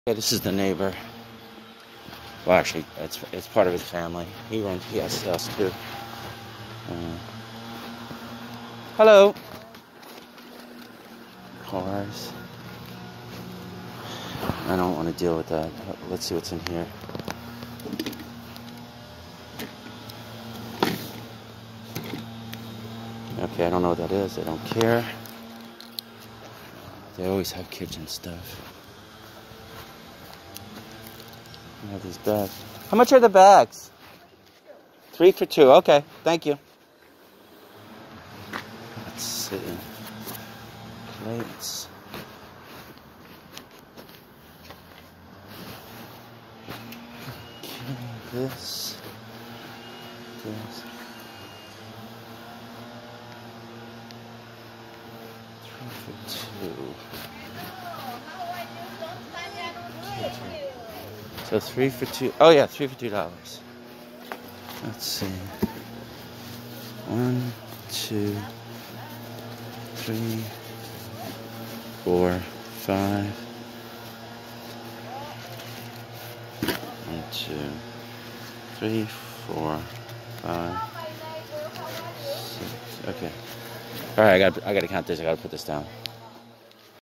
Yeah, this is the neighbor. Well, actually, it's part of his family. He has us too. Hello. Cars. I don't want to deal with that. Let's see what's in here. Okay, I don't know what that is. I don't care. They always have kitchen stuff. I have these bags. How much are the bags? 3 for 2. Okay, thank you. Let's see. Plates. Okay, this. 3 for 2. So 3 for 2. Oh yeah, 3 for $2. Let's see. 1, 2, 3, 4, 5. 1, 2, 3, 4, 5, 6. Okay. All right, I got to count this. I got to put this down.